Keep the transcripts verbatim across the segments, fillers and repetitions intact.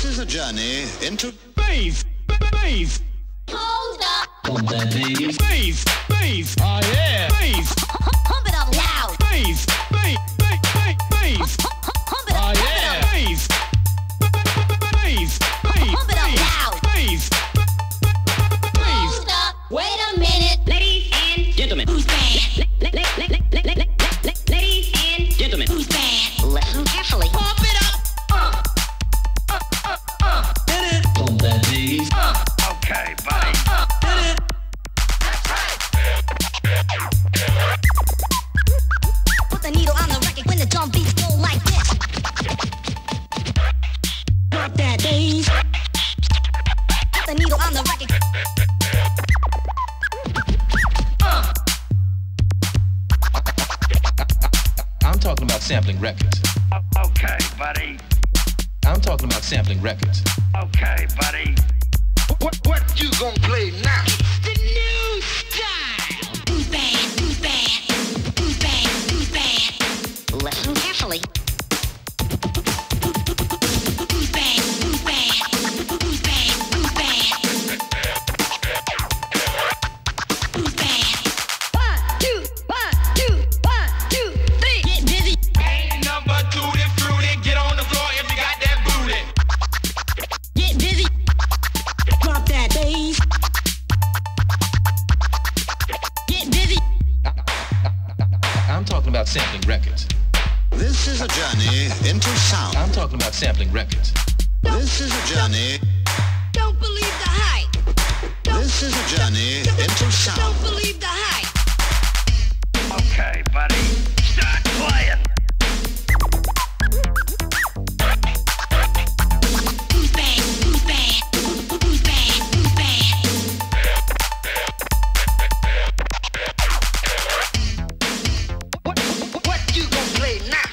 is a journey into bass, bass. Hold up. Pump that bass. Bass, bass. Oh yeah. Bass, Pump it up loud. bass, bass, bass, bass, bass. Pump it Oh up. yeah. Bass, bass, bass, Pump it up bass, loud. bass, bass. Hold up. Wait a minute. Ladies and Gentlemen. who's bad? La- la- la- la- la- la- la- la- Ladies and gentlemen. Who's bad? Listen carefully. Pump it up. Uh, uh, uh, uh. Hit it. Pump that bass. Uh, Okay, buddy. uh, hit it. Put the needle on the record when the drum beats go like this. Drop that bass. Put the needle on the record. I'm talking about sampling records. O- Okay, buddy. I'm talking about sampling records. Okay, buddy. What what you gonna play now? The new style. Who's bad? Who's bad? Who's bad? Who's bad? Listen carefully. Who's bad? Who's bad? Who's bad? Who's bad? Who's bad? One, two, one, two, one, two, three. Get busy. Ain't number two to fruity. Get on the floor if you got that booty. Get busy. Drop that bass. Get busy. I'm talking about sampling records. This is a journey into sound. I'm talking about sampling records. This is a journey. Don't believe the hype. This is a journey into sound. Don't believe the hype. Okay, buddy. Start playing. Who's bad? Who's bad? Who's bad? Who's bad? What what, what you gonna play now?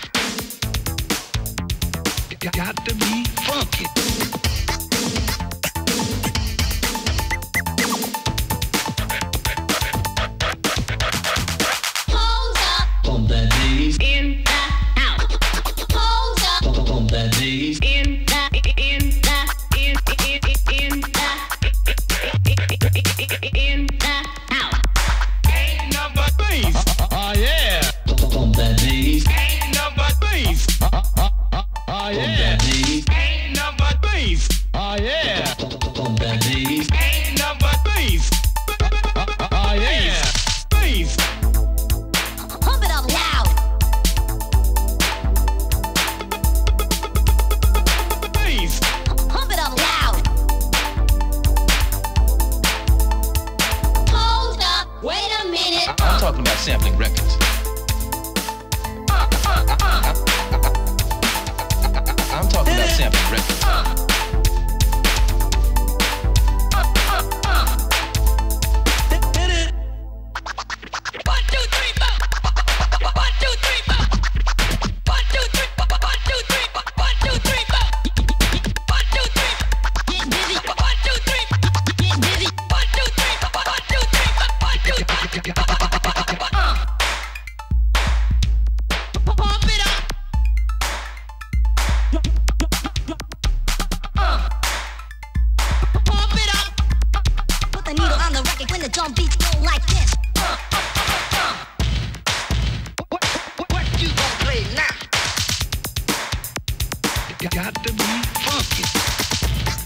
You got to be funky. Hold up. Pump that bass. In the house. Hold up. Pump, pump that bass. In the in the in in in the in the house. Ain't number Bass, Oh yeah. Pump, pump that bass. Ain't number bass, Oh yeah. Pump that bass. Ain't number bass, Oh yeah. Pump, pump, pump that bass. Ain't number bass, Oh yeah. bass. Pump it up loud. Bass, Pump it up loud. Hold up. Wait a minute. I'm talking about sampling records. I'm talking about sampling records. hit it. One, two, three, four. One, two, three, four. One, two, three, four. One, two, three, four. One, two, three, four. One, two, three. Get busy. One, two, three. Get busy. One, two, three. One, two, three. One, two, three. Pump it up. Pump it up. Put the needle on the record when the drum beats go like this. What what, what you gonna play now? You got to be funky.